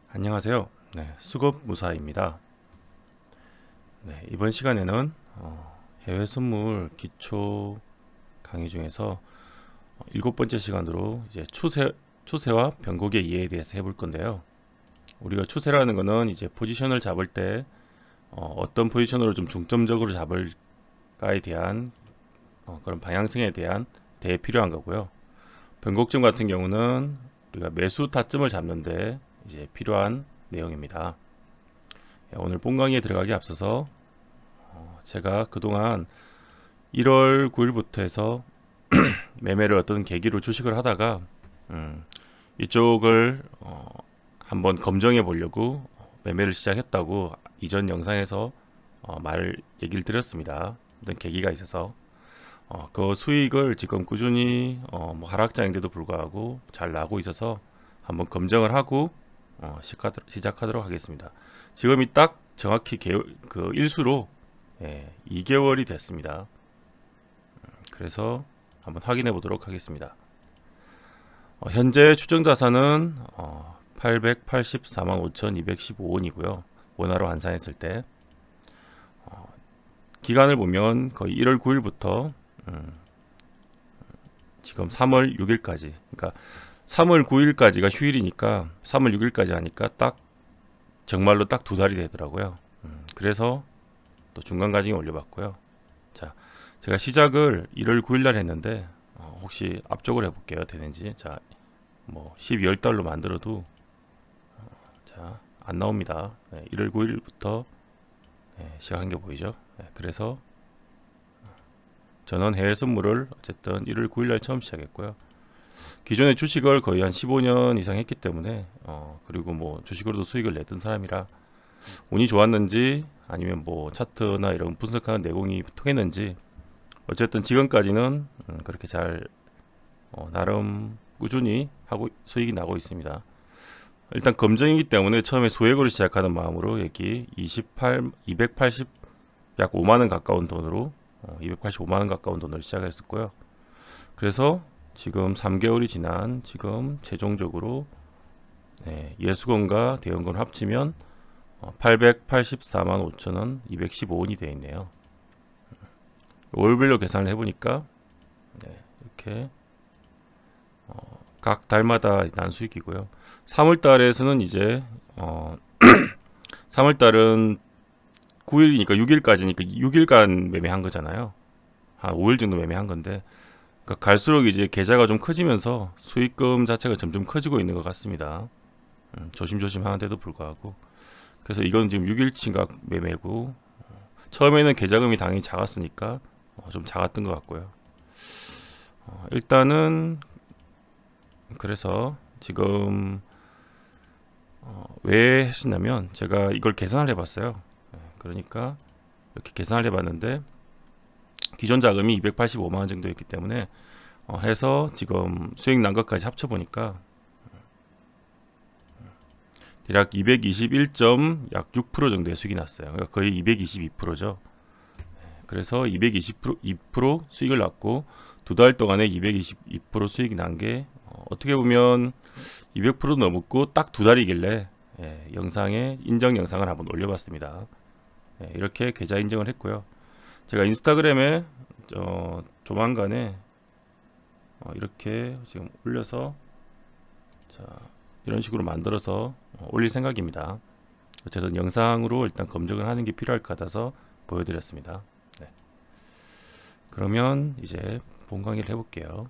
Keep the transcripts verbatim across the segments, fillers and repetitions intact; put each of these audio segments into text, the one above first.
안녕하세요. 네, 수급무사입니다. 네, 이번 시간에는 어, 해외 선물 기초 강의 중에서 어, 일곱 번째 시간으로 이제 추세, 추세와 변곡의 이해에 대해서 해볼 건데요. 우리가 추세라는 거는 이제 포지션을 잡을 때 어, 어떤 포지션으로 좀 중점적으로 잡을까에 대한 어, 그런 방향성에 대한 대에 필요한 거고요. 변곡점 같은 경우는 우리가 매수 타점을 잡는데 이제 필요한 내용입니다. 오늘 본 강의에 들어가기 앞서서 어, 제가 그동안 일월 구일부터 해서 매매를 어떤 계기로 주식을 하다가 음, 이쪽을 어, 한번 검증해 보려고 매매를 시작했다고 이전 영상에서 어, 말 얘기를 드렸습니다. 어떤 계기가 있어서 어, 그 수익을 지금 꾸준히 어, 뭐 하락장인데도 불구하고 잘 나고 있어서 한번 검증을 하고 어, 시작하도록 하겠습니다. 지금이 딱 정확히 개, 그 일수로 예, 이 개월이 됐습니다. 그래서 한번 확인해 보도록 하겠습니다. 어, 현재 추정 자산은 어, 팔백팔십사만 오천이백십오 원이고요. 원화로 환산했을 때 어, 기간을 보면 거의 일월 구일부터 음, 지금 삼월 육일까지, 그러니까 삼월 구일까지가 휴일이니까 삼월 육일까지 하니까 딱 정말로 딱 두 달이 되더라고요. 음, 그래서 또 중간 가징에 올려봤고요. 자, 제가 시작을 일월 구일날 했는데 어, 혹시 앞쪽으로 해볼게요. 되는지. 자, 뭐 십이월 달로 만들어도 어, 자, 안 나옵니다. 네, 일월 구일부터 네, 시작한 게 보이죠. 네, 그래서 저는 해외 선물을 어쨌든 일월 구일날 처음 시작했고요. 기존에 주식을 거의 한 십오 년 이상 했기 때문에 어, 그리고 뭐 주식으로도 수익을 냈던 사람이라 운이 좋았는지 아니면 뭐 차트나 이런 분석하는 내공이 통했는지 어쨌든 지금까지는 음, 그렇게 잘 어, 나름 꾸준히 하고 수익이 나고 있습니다. 일단 검증이기 때문에 처음에 소액으로 시작하는 마음으로 여기 이십팔, 이백팔십 약 오만 원 가까운 돈으로 어, 이백팔십오만 원 가까운 돈으로 시작했었고요. 그래서 지금 삼 개월이 지난 지금 최종적으로 네, 예수건과 대형건 합치면 어, 팔백팔십사만 오천 원 이백십오 원이 되어 있네요. 월별로 계산을 해보니까 네, 이렇게 어, 각 달마다 난 수익이고요. 삼월 달에서는 이제 어, 삼월 달은 구일이니까 육 일까지니까 육 일간 매매한 거잖아요. 한 오 일 정도 매매한 건데 그러니까 갈수록 이제 계좌가 좀 커지면서 수익금 자체가 점점 커지고 있는 것 같습니다. 음, 조심조심 하는데도 불구하고 그래서 이건 지금 육 일치각 매매고 어, 처음에는 계좌금이 당연히 작았으니까 어, 좀 작았던 것 같고요. 어, 일단은 그래서 지금 어, 왜 했냐면 제가 이걸 계산을 해봤어요. 네, 그러니까 이렇게 계산을 해봤는데 기존 자금이 이백팔십오만 원 정도였기 때문에 어, 해서 지금 수익 난 것까지 합쳐보니까 대략 이백이십일 점 약 육 퍼센트 정도의 수익이 났어요. 그러니까 거의 이백이십이 퍼센트죠. 그래서 이백이십 퍼센트 이 퍼센트 수익을 났고 두 달 동안에 이백이십이 퍼센트 수익이 난 게 어, 어떻게 보면 이백 퍼센트 넘었고 딱 두 달이길래 예, 영상에 인정 영상을 한번 올려봤습니다. 예, 이렇게 계좌 인정을 했고요. 제가 인스타그램에 어, 조만간에 어, 이렇게 지금 올려서 자, 이런 식으로 만들어서 어, 올릴 생각입니다. 어쨌든 영상으로 일단 검증을 하는 게 필요할 것 같아서 보여드렸습니다. 네. 그러면 이제 본 강의를 해볼게요.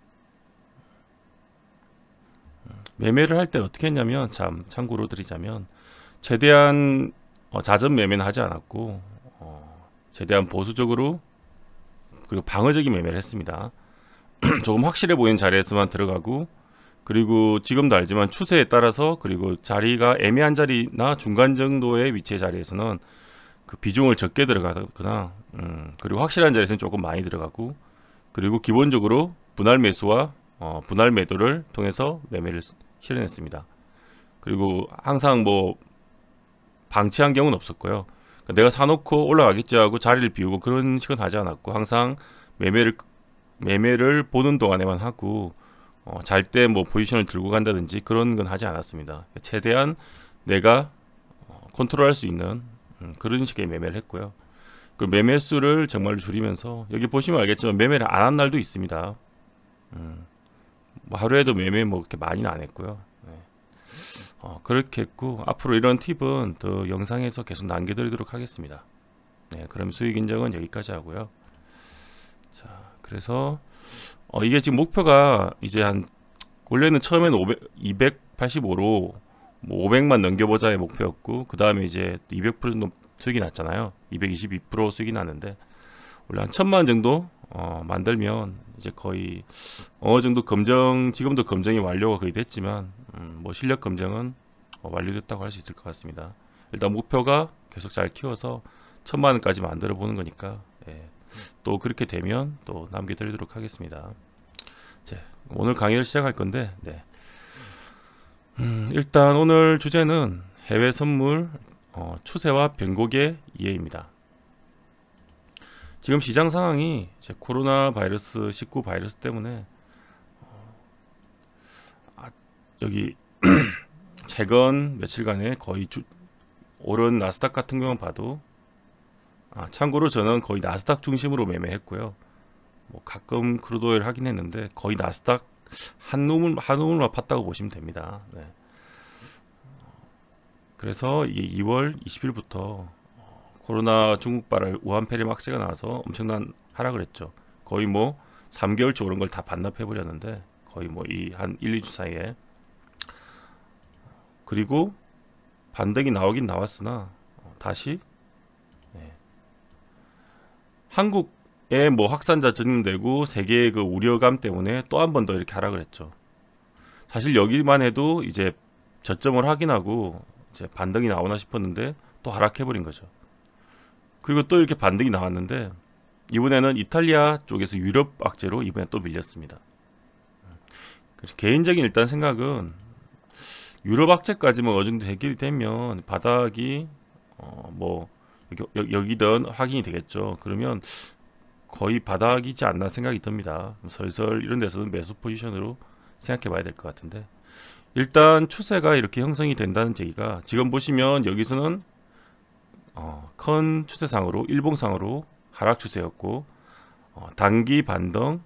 매매를 할 때 어떻게 했냐면 참 참고로 드리자면 최대한 어, 잦은 매매는 하지 않았고 어, 최대한 보수적으로 그리고 방어적인 매매를 했습니다. 조금 확실해 보이는 자리에서만 들어가고 그리고 지금도 알지만 추세에 따라서 그리고 자리가 애매한 자리나 중간 정도의 위치의 자리에서는 그 비중을 적게 들어가거나 음, 그리고 확실한 자리에서는 조금 많이 들어가고 그리고 기본적으로 분할 매수와 어, 분할 매도를 통해서 매매를 실현했습니다. 그리고 항상 뭐 방치한 경우는 없었고요. 그러니까 내가 사놓고 올라가겠지 하고 자리를 비우고 그런 식은 하지 않았고 항상 매매를 매매를 보는 동안에만 하고 어, 잘 때 뭐 포지션을 들고 간다든지 그런 건 하지 않았습니다. 최대한 내가 어, 컨트롤할 수 있는 음, 그런 식의 매매를 했고요. 그 매매수를 정말로 줄이면서 여기 보시면 알겠지만 매매를 안 한 날도 있습니다. 음, 뭐 하루에도 매매 뭐 그렇게 많이는 안 했고요. 네. 어, 그렇게 했고 앞으로 이런 팁은 더 영상에서 계속 남겨드리도록 하겠습니다. 네, 그럼 수익 인정은 여기까지 하고요. 자, 그래서 어, 이게 지금 목표가 이제 한 원래는 처음에는 오백, 이백팔십오로 뭐 오백만 넘겨보자의 목표였고 그 다음에 이제 이백 퍼센트 정도 수익이 났잖아요. 이백이십이 퍼센트 수익이 났는데 원래 한 천만 원 정도 어, 만들면 이제 거의 어느 정도 검정, 지금도 검정이 완료가 거의 됐지만 음, 뭐 실력 검정은 어, 완료됐다고 할 수 있을 것 같습니다. 일단 목표가 계속 잘 키워서 천만 원까지 만들어 보는 거니까 예. 또 그렇게 되면 또 남겨드리도록 하겠습니다. 자, 오늘 강의를 시작할 건데 네. 음, 일단 오늘 주제는 해외 선물 어, 추세와 변곡의 이해입니다. 지금 시장 상황이 이제 코로나 바이러스 십구 바이러스 때문에 어, 아, 여기 최근 며칠간에 거의 주, 오른 나스닥 같은 경우는 봐도 아, 참고로 저는 거의 나스닥 중심으로 매매했고요. 뭐 가끔 크루드오일 하긴 했는데 거의 나스닥 한 놈을 한 놈을만 팠다고 보시면 됩니다. 네. 그래서 이게 이월 이십일부터 코로나 중국발 우한 폐렴 확대가 나와서 엄청난 하락을 했죠. 거의 뭐 삼 개월치 오른 걸 다 반납해 버렸는데 거의 뭐 이 한 일, 이 주 사이에 그리고 반등이 나오긴 나왔으나 다시 네. 한국에 뭐 확산자 전염되고 세계의 그 우려감 때문에 또 한 번 더 이렇게 하락을 했죠. 사실 여기만 해도 이제 저점을 확인하고 이제 반등이 나오나 싶었는데 또 하락해 버린 거죠. 그리고 또 이렇게 반등이 나왔는데 이번에는 이탈리아 쪽에서 유럽 악재로 이번에 또 밀렸습니다. 그래서 개인적인 일단 생각은 유럽 악재까지만 어느 정도 해결이 되면 바닥이 어 뭐 여기, 여기든 확인이 되겠죠. 그러면 거의 바닥이지 않나 생각이 듭니다. 슬슬 이런 데서는 매수 포지션으로 생각해 봐야 될 것 같은데 일단 추세가 이렇게 형성이 된다는 얘기가 지금 보시면 여기서는 어, 큰 추세상으로 일봉상으로 하락 추세였고 어, 단기 반등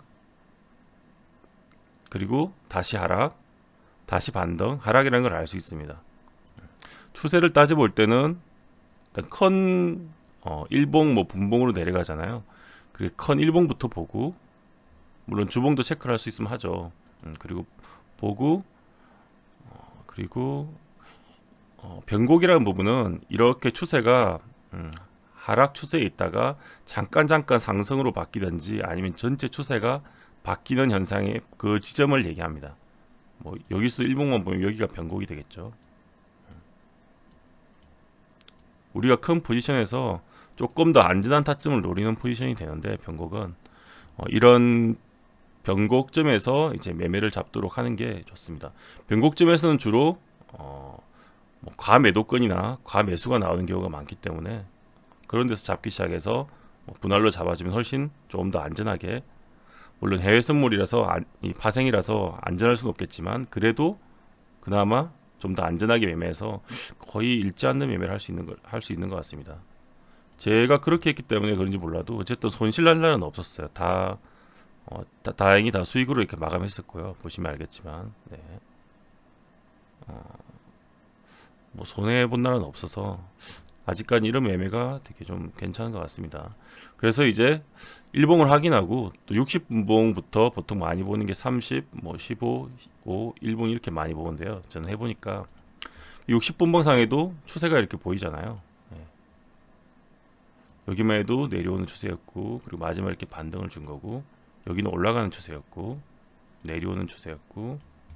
그리고 다시 하락 다시 반등 하락이라는 걸 알 수 있습니다. 추세를 따져볼 때는 큰 어, 일봉 뭐 분봉으로 내려가잖아요. 그리고 큰 일봉부터 보고 물론 주봉도 체크를 할 수 있으면 하죠. 음, 그리고 보고 어, 그리고 어, 변곡이라는 부분은 이렇게 추세가 음, 하락 추세에 있다가 잠깐 잠깐 상승으로 바뀌든지 아니면 전체 추세가 바뀌는 현상의 그 지점을 얘기합니다. 뭐 여기서 일봉만 보면 여기가 변곡이 되겠죠. 우리가 큰 포지션에서 조금 더 안전한 타점을 노리는 포지션이 되는데 변곡은 어, 이런 변곡점에서 이제 매매를 잡도록 하는 게 좋습니다. 변곡점에서는 주로 어, 뭐 과매도권이나 과매수가 나오는 경우가 많기 때문에 그런 데서 잡기 시작해서 뭐 분할로 잡아주면 훨씬 조금 더 안전하게 물론 해외 선물이라서 안, 이 파생이라서 안전할 수는 없겠지만 그래도 그나마 좀 더 안전하게 매매해서 거의 잃지 않는 매매를 할 수 있는 걸 할 수 있는 것 같습니다. 제가 그렇게 했기 때문에 그런지 몰라도 어쨌든 손실 날 날은 없었어요. 다, 어, 다 다행히 다 수익으로 이렇게 마감했었고요. 보시면 알겠지만 네. 어, 뭐 손해 본 날은 없어서 아직까지 이런 매매가 되게 좀 괜찮은 것 같습니다. 그래서 이제 일봉을 확인하고 또 육십 분봉부터 보통 많이 보는 게 삼십, 뭐 십오, 오, 일봉 이렇게 많이 보는데요. 저는 해보니까 육십 분봉 상에도 추세가 이렇게 보이잖아요. 네. 여기만 해도 내려오는 추세였고 그리고 마지막에 이렇게 반등을 준 거고 여기는 올라가는 추세였고 내려오는 추세였고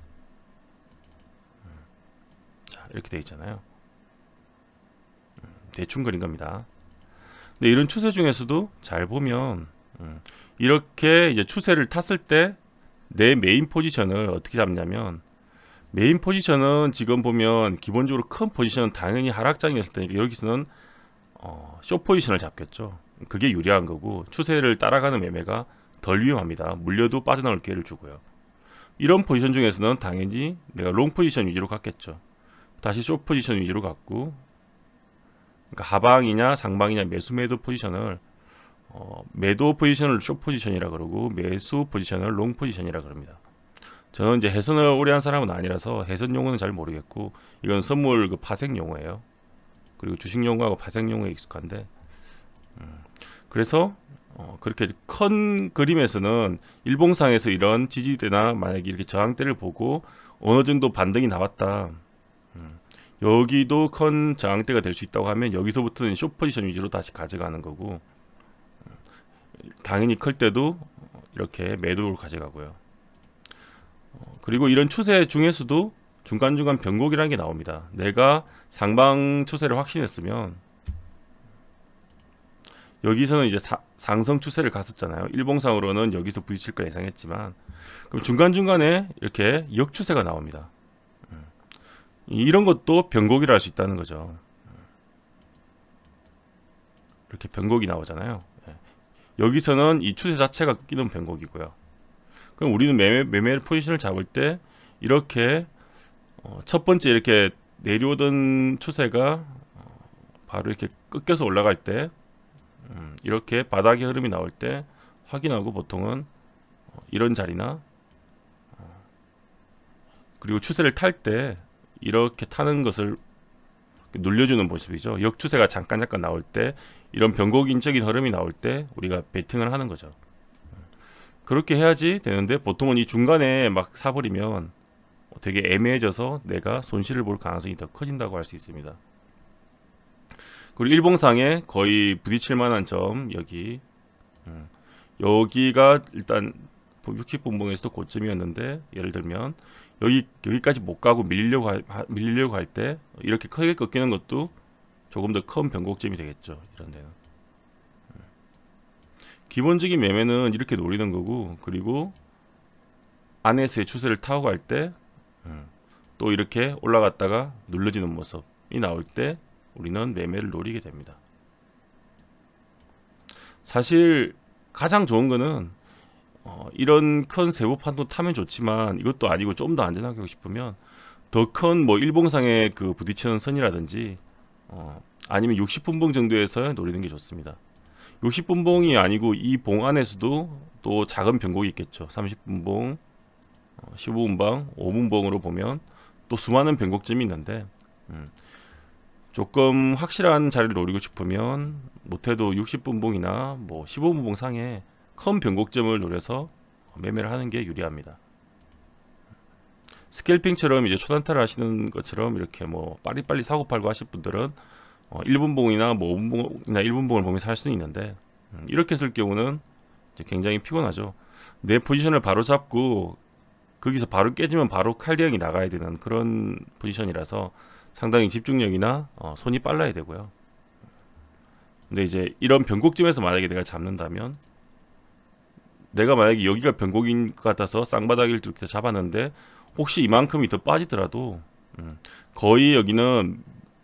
음. 자 이렇게 돼 있잖아요. 음, 대충 그린 겁니다. 근데 이런 추세 중에서도 잘 보면 음, 이렇게 이제 추세를 탔을 때 내 메인 포지션을 어떻게 잡냐면 메인 포지션은 지금 보면 기본적으로 큰 포지션은 당연히 하락장이었을 테니까 여기서는 어, 숏 포지션을 잡겠죠. 그게 유리한 거고 추세를 따라가는 매매가 덜 위험합니다. 물려도 빠져나올 기회를 주고요. 이런 포지션 중에서는 당연히 내가 롱 포지션 위주로 갔겠죠. 다시 숏 포지션 위주로 갔고, 그러니까 하방이냐 상방이냐 매수 매도 포지션을 어, 매도 포지션을 숏 포지션이라 그러고 매수 포지션을 롱 포지션이라 그럽니다. 저는 이제 해선을 오래 한 사람은 아니라서 해선 용어는 잘 모르겠고, 이건 선물 그 파생 용어예요. 그리고 주식 용어하고 파생 용어에 익숙한데, 음, 그래서 어, 그렇게 큰 그림에서는 일봉상에서 이런 지지대나 만약에 이렇게 저항대를 보고 어느 정도 반등이 나왔다, 음, 여기도 큰 저항대가 될 수 있다고 하면 여기서부터는 숏 포지션 위주로 다시 가져가는 거고, 당연히 클 때도 이렇게 매도를 가져가고요. 어, 그리고 이런 추세 중에서도 중간중간 변곡이라는 게 나옵니다. 내가 상방 추세를 확신했으면 여기서는 이제 사, 상승 추세를 갔었잖아요. 일봉상으로는 여기서 부딪힐 걸 예상했지만, 그럼 중간중간에 이렇게 역추세가 나옵니다. 이런 것도 변곡이라 할 수 있다는 거죠. 이렇게 변곡이 나오잖아요. 여기서는 이 추세 자체가 끊기는 변곡이고요. 그럼 우리는 매매, 매매 포지션을 잡을 때 이렇게 어, 첫 번째 이렇게 내려오던 추세가 어, 바로 이렇게 꺾여서 올라갈 때, 음, 이렇게 바닥의 흐름이 나올 때 확인하고 보통은 어, 이런 자리나 어, 그리고 추세를 탈 때 이렇게 타는 것을 눌려주는 모습이죠. 역추세가 잠깐 잠깐 나올 때, 이런 변곡인적인 흐름이 나올 때 우리가 베팅을 하는 거죠. 그렇게 해야지 되는데, 보통은 이 중간에 막 사버리면 되게 애매해져서 내가 손실을 볼 가능성이 더 커진다고 할 수 있습니다. 그리고 일봉상에 거의 부딪힐 만한 점, 여기 음, 여기가 일단 육십 분봉에서도 고점이었는데, 예를 들면 여기, 여기까지 못 가고 밀리려고, 하, 밀리려고 할 때 이렇게 크게 꺾이는 것도 조금 더 큰 변곡점이 되겠죠. 이런 데는 기본적인 매매는 이렇게 노리는 거고, 그리고 안에서의 추세를 타고 갈 때 또 이렇게 올라갔다가 눌러지는 모습이 나올 때 우리는 매매를 노리게 됩니다. 사실 가장 좋은 거는 어, 이런 큰 세부 판도 타면 좋지만, 이것도 아니고 좀 더 안전하게 하고 싶으면 더 큰 뭐 일봉상의 그 부딪히는 선이라든지 어, 아니면 육십 분봉 정도에서 노리는 게 좋습니다. 육십 분봉이 아니고 이 봉 안에서도 또 작은 변곡이 있겠죠. 삼십 분봉, 십오 분봉, 오 분봉으로 보면 또 수많은 변곡점이 있는데, 음, 조금 확실한 자리를 노리고 싶으면 못해도 육십 분봉이나 뭐 십오 분봉 상에 큰 변곡점을 노려서 매매를 하는 게 유리합니다. 스캘핑처럼 이제 초단타를 하시는 것처럼 이렇게 뭐 빨리빨리 사고 팔고 하실 분들은 어, 일 분봉이나 뭐 오 분봉이나 일 분봉을 보면서 할 수는 있는데, 음, 이렇게 쓸 경우는 이제 굉장히 피곤하죠. 내 포지션을 바로 잡고 거기서 바로 깨지면 바로 칼 대응이 나가야 되는 그런 포지션이라서 상당히 집중력이나 어, 손이 빨라야 되고요. 근데 이제 이런 변곡점에서 만약에 내가 잡는다면, 내가 만약에 여기가 변곡인 것 같아서 쌍바닥을 이렇게 잡았는데 혹시 이만큼이 더 빠지더라도 음, 거의 여기는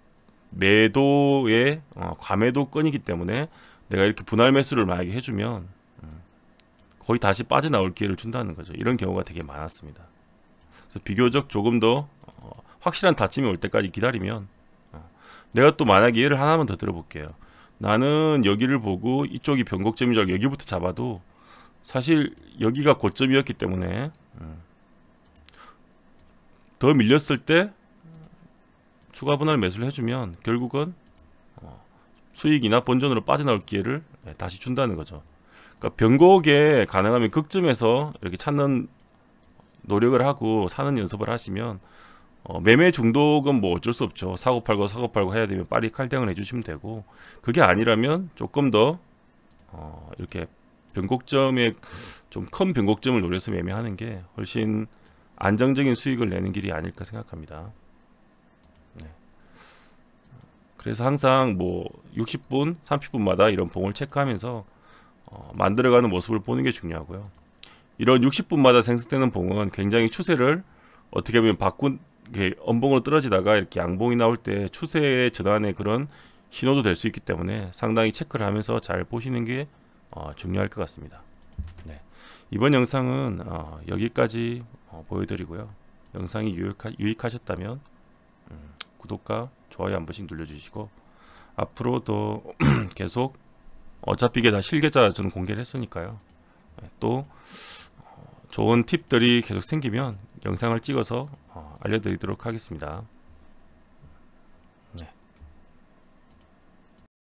매도의 어, 과매도권이기 때문에 내가 이렇게 분할 매수를 만약에 해주면 음, 거의 다시 빠져나올 기회를 준다는 거죠. 이런 경우가 되게 많았습니다. 그래서 비교적 조금 더 어, 확실한 다침이 올 때까지 기다리면, 어, 내가 또 만약에 예를 하나만 더 들어볼게요. 나는 여기를 보고 이쪽이 변곡점이죠. 여기부터 잡아도 사실 여기가 고점이었기 때문에 음, 더 밀렸을 때 추가 분할 매수를 해주면 결국은 어, 수익이나 본전으로 빠져나올 기회를 다시 준다는 거죠. 그러니까 변곡에 가능하면 극점에서 이렇게 찾는 노력을 하고 사는 연습을 하시면 어, 매매 중독은 뭐 어쩔 수 없죠. 사고 팔고 사고 팔고 해야 되면 빨리 칼등을 해주시면 되고, 그게 아니라면 조금 더 어, 이렇게 변곡점에 좀 큰 변곡점을 노려서 매매하는 게 훨씬 안정적인 수익을 내는 길이 아닐까 생각합니다. 네. 그래서 항상 뭐 육십 분, 삼십 분마다 이런 봉을 체크하면서 어, 만들어가는 모습을 보는 게 중요하고요. 이런 육십 분마다 생성되는 봉은 굉장히 추세를 어떻게 보면 바꾼 게 엄봉으로 떨어지다가 이렇게 양봉이 나올 때 추세의 전환의 그런 신호도 될 수 있기 때문에 상당히 체크를 하면서 잘 보시는 게 어, 중요할 것 같습니다. 네. 이번 영상은 어, 여기까지 어, 보여드리고요. 영상이 유익하, 유익하셨다면 음, 구독과 좋아요 한 번씩 눌러주시고, 앞으로도 계속 어차피 이게 다 실계좌 저는 공개를 했으니까요. 또 좋은 팁들이 계속 생기면 영상을 찍어서 알려드리도록 하겠습니다.